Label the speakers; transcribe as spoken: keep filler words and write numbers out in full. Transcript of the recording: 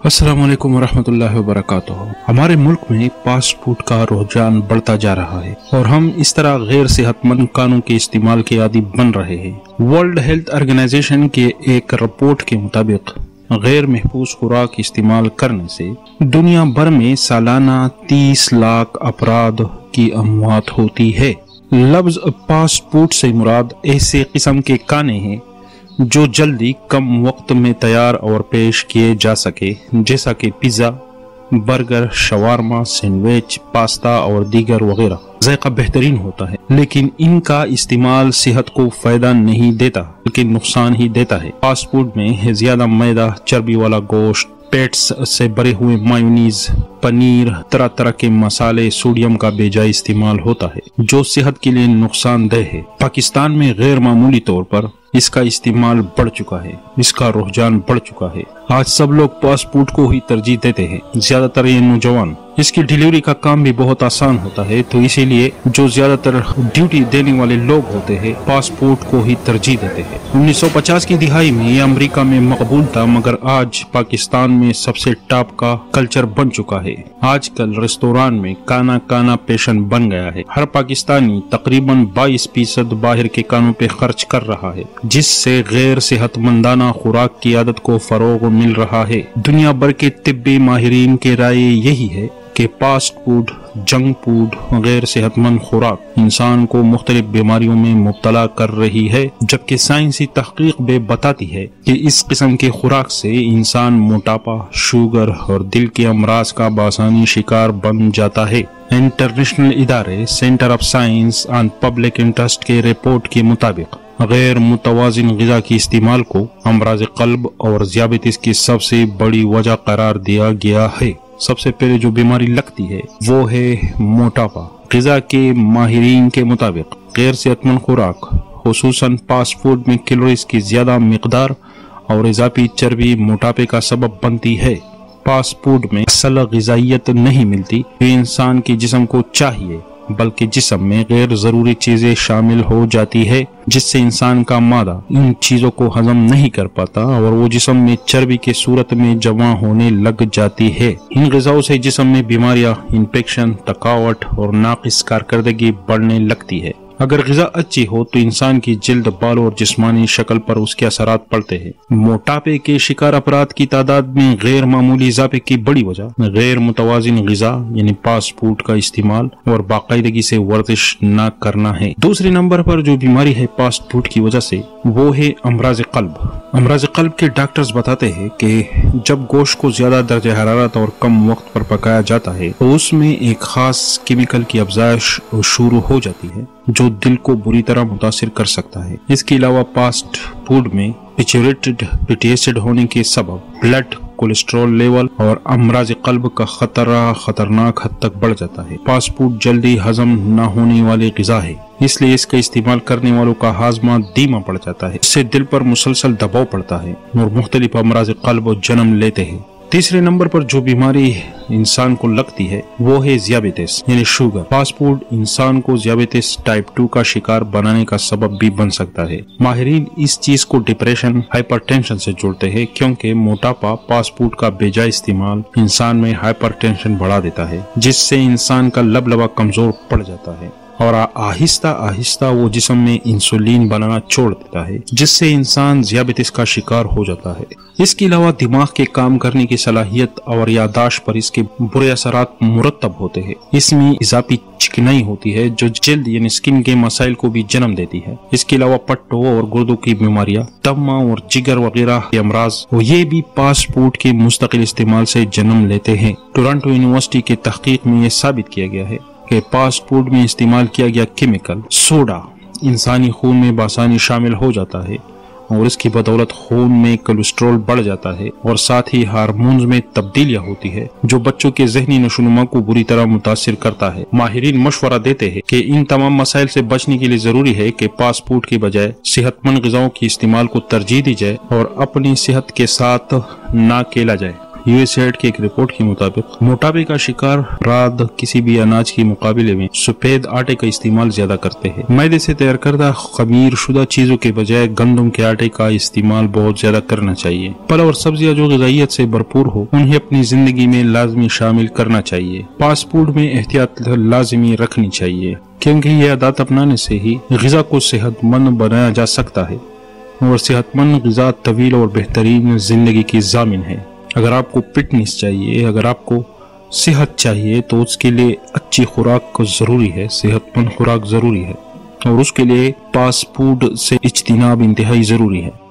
Speaker 1: السلام علیکم ورحمۃ اللہ وبرکاتہ۔ ہمارے ملک میں فاسٹ فوڈ کا رجحان بڑھتا جا رہا ہے اور ہم اس طرح غیر صحت مند کھانوں کے استعمال کے عادی بن رہے ہیں۔ ورلڈ ہیلتھ آرگنائزیشن کے ایک رپورٹ کے مطابق غیر محفوظ خوراک استعمال کرنے سے دنیا بھر میں سالانہ تیس لاکھ افراد کی اموات ہوتی ہے۔ لفظ فاسٹ فوڈ سے مراد ایسے قسم کے کھانے ہیں جو جلدی کم وقت میں تیار اور پیش کیے جا سکے، جیسا کہ پیزا، برگر، شاورما، سینڈوچ، پاستا اور دیگر وغیرہ۔ ذائقہ بہترین ہوتا ہے لیکن ان کا استعمال صحت کو فائدہ نہیں دیتا بلکہ نقصان ہی دیتا ہے۔ فاسٹ فوڈ میں زیادہ میدا، چربی والا گوشت، پیٹس سے بھرے ہوئے مایونیز، پنیر، طرح طرح کے مسالے، سوڈیم کا بے جائے استعمال ہوتا ہے جو صحت کے لیے نقصان دہ ہے۔ پاکستان میں غیر معمولی طور پر اس کا استعمال بڑھ چکا ہے، اس کا رجحان بڑھ چکا ہے۔ آج سب لوگ فاسٹ فوڈ کو ہی ترجیح دیتے ہیں، زیادہ تر یہ نوجوان۔ اس کی ڈیلیوری کا کام بھی بہت آسان ہوتا ہے تو اسی لیے جو زیادہ تر ڈیوٹی دینے والے لوگ ہوتے ہیں فاسٹ فوڈ کو ہی ترجیح دیتے ہیں۔ انیس سو پچاس کی دہائی میں یہ امریکہ میں مقبول تھا، مگر آج پاکستان میں سب سے ٹاپ کا کلچر بن چکا ہے۔ آج کل ریستوران میں کھانا کھانا پیشن بن گیا ہے۔ ہر پاکستانی تقریباً بائیس فیصد باہر کے کھانوں پہ خرچ کر رہا ہے، جس سے غیر صحت مندانہ خوراک کی عادت کو فروغ مل رہا ہے۔ دنیا بھر کے طبی ماہرین کی رائے یہی ہے کہ فاسٹ فوڈ، جنک فوڈ، غیر صحت مند خوراک انسان کو مختلف بیماریوں میں مبتلا کر رہی ہے، جبکہ سائنسی تحقیق بھی بتاتی ہے کہ اس قسم کے خوراک سے انسان موٹاپا، شوگر اور دل کے امراض کا بآسانی شکار بن جاتا ہے۔ انٹرنیشنل ادارے centre of science and public interest کے رپورٹ کے مطابق غیر متوازن غذا کے استعمال کو امراض قلب اور ذیابیطس کی سب سے بڑی وجہ قرار دیا گیا ہے۔ سب سے پہلے جو بیماری لگتی ہے وہ ہے موٹاپا۔ غذا کے ماہرین کے مطابق غیر صحت مند خوراک، خصوصاً فاسٹ فوڈ میں کیلوریز کی زیادہ مقدار اور اضافی چربی موٹاپے کا سبب بنتی ہے۔ فاسٹ فوڈ میں اصل غذائیت نہیں ملتی جو انسان کے جسم کو چاہیے، بلکہ جسم میں غیر ضروری چیزیں شامل ہو جاتی ہے جس سے انسان کا معدہ ان چیزوں کو ہضم نہیں کر پاتا اور وہ جسم میں چربی کے صورت میں جمع ہونے لگ جاتی ہے۔ ان غذاؤں سے جسم میں بیماریاں، انفیکشن، تھکاوٹ اور ناقص کارکردگی بڑھنے لگتی ہے۔ اگر غذا اچھی ہو تو انسان کی جلد، بال اور جسمانی شکل پر اس کے اثرات پڑتے ہیں۔ موٹاپے کے شکار افراد کی تعداد میں غیر معمولی اضافے کی بڑی وجہ غیر متوازن غذا یعنی فاسٹ فوڈ کا استعمال اور باقاعدگی سے ورزش نہ کرنا ہے۔ دوسرے نمبر پر جو بیماری ہے فاسٹ فوڈ کی وجہ سے وہ ہے امراض قلب۔ امراض قلب کے ڈاکٹرز بتاتے ہیں کہ جب گوشت کو زیادہ درجہ حرارت اور کم وقت پر پکایا جاتا ہے تو اس میں ایک خاص کیمیکل کی افزائش شروع ہو جاتی ہے جو دل کو بری طرح متاثر کر سکتا ہے۔ اس کے علاوہ فاسٹ فوڈ میں سیچوریٹڈ فیٹی ایسڈ ہونے کے سبب بلڈ کولیسٹرول لیول اور امراض قلب کا خطرہ خطرناک حد تک بڑھ جاتا ہے۔ فاسٹ فوڈ جلدی ہضم نہ ہونے والی غذا ہے، اس لیے اس کا استعمال کرنے والوں کا ہاضمہ دھیما پڑ جاتا ہے، اس سے دل پر مسلسل دباؤ پڑتا ہے اور مختلف امراض قلب جنم لیتے ہیں۔ تیسرے نمبر پر جو بیماری انسان کو لگتی ہے وہ ہے ذیابیطس یعنی شوگر۔ فاسٹ فوڈ انسان کو ذیابیطس ٹائپ ٹو کا شکار بنانے کا سبب بھی بن سکتا ہے۔ ماہرین اس چیز کو ڈپریشن، ہائپر ٹینشن سے جوڑتے ہیں کیونکہ موٹاپا، فاسٹ فوڈ کا بے جائے استعمال انسان میں ہائپر ٹینشن بڑھا دیتا ہے، جس سے انسان کا لب لبا کمزور پڑ جاتا ہے اور آہستہ آہستہ وہ جسم میں انسولین بنانا چھوڑ دیتا ہے، جس سے انسان ذیابیطس کا شکار ہو جاتا ہے۔ اس کے علاوہ دماغ کے کام کرنے کی صلاحیت اور یادداشت پر اس کے برے اثرات مرتب ہوتے ہیں۔ اس میں اضافی چکنائی ہوتی ہے جو جلد یعنی سکن کے مسائل کو بھی جنم دیتی ہے۔ اس کے علاوہ پٹوں اور گردوں کی بیماریاں، دمہ اور جگر وغیرہ کے امراض یہ بھی فاسٹ فوڈ کے مستقل استعمال سے جنم لیتے ہیں۔ ٹورنٹو یونیورسٹی کے تحقیق میں یہ ثابت کیا گیا ہے کہ فاسٹ فوڈ میں استعمال کیا گیا کیمیکل سوڈا انسانی خون میں بآسانی شامل ہو جاتا ہے اور اس کی بدولت خون میں کولیسٹرول بڑھ جاتا ہے اور ساتھ ہی ہارمونز میں تبدیلیاں ہوتی ہے جو بچوں کے ذہنی نشوونما کو بری طرح متاثر کرتا ہے۔ ماہرین مشورہ دیتے ہیں کہ ان تمام مسائل سے بچنے کے لیے ضروری ہے کہ فاسٹ فوڈ کے بجائے صحت مند غذاؤں کے استعمال کو ترجیح دی جائے اور اپنی صحت کے ساتھ نہ کھیلا جائے۔ یو ایس ایڈ کی ایک رپورٹ کے مطابق موٹاپے کا شکار افراد کسی بھی اناج کے مقابلے میں سفید آٹے کا استعمال زیادہ کرتے ہیں۔ میدے سے تیار کردہ خمیر شدہ چیزوں کے بجائے گندم کے آٹے کا استعمال بہت زیادہ کرنا چاہیے۔ پھل اور سبزیاں جو غذائیت سے بھرپور ہو انہیں اپنی زندگی میں لازمی شامل کرنا چاہیے۔ فاسٹ فوڈ میں احتیاط لازمی رکھنی چاہیے، کیونکہ یہ عادات اپنانے سے ہی غذا کو صحت مند بنایا جا سکتا ہے، اور صحت مند غذا طویل اور بہترین زندگی کی ضامن ہے۔ اگر آپ کو فٹنس چاہیے، اگر آپ کو صحت چاہیے تو اس کے لیے اچھی خوراک ضروری ہے، صحت مند خوراک ضروری ہے، اور اس کے لیے فاسٹ فوڈ سے اجتناب انتہائی ضروری ہے۔